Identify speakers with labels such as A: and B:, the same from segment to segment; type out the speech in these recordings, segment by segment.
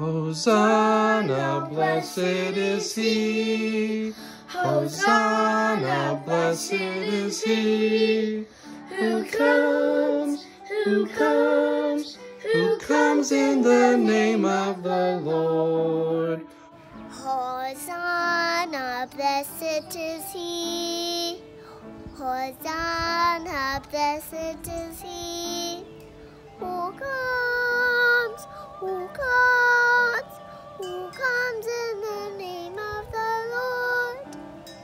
A: Hosanna, blessed is he. Hosanna, blessed is he. Who comes in the name of the Lord.
B: Hosanna, blessed is he. Hosanna, blessed is he. Who comes in the name of the Lord.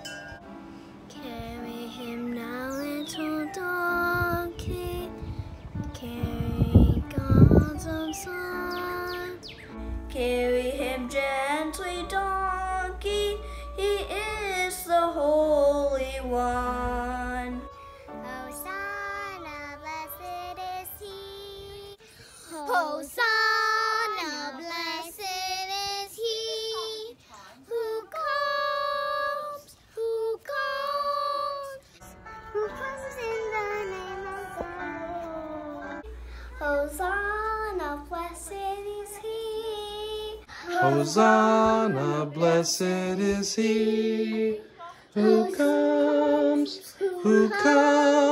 B: Carry him now, little donkey, carry God's own son. Carry him gently, donkey, he is the Holy One. Hosanna, blessed is he. Hosanna, blessed is he. Who comes in the name of the Lord. Hosanna, blessed is he.
A: Hosanna, blessed is he. Who comes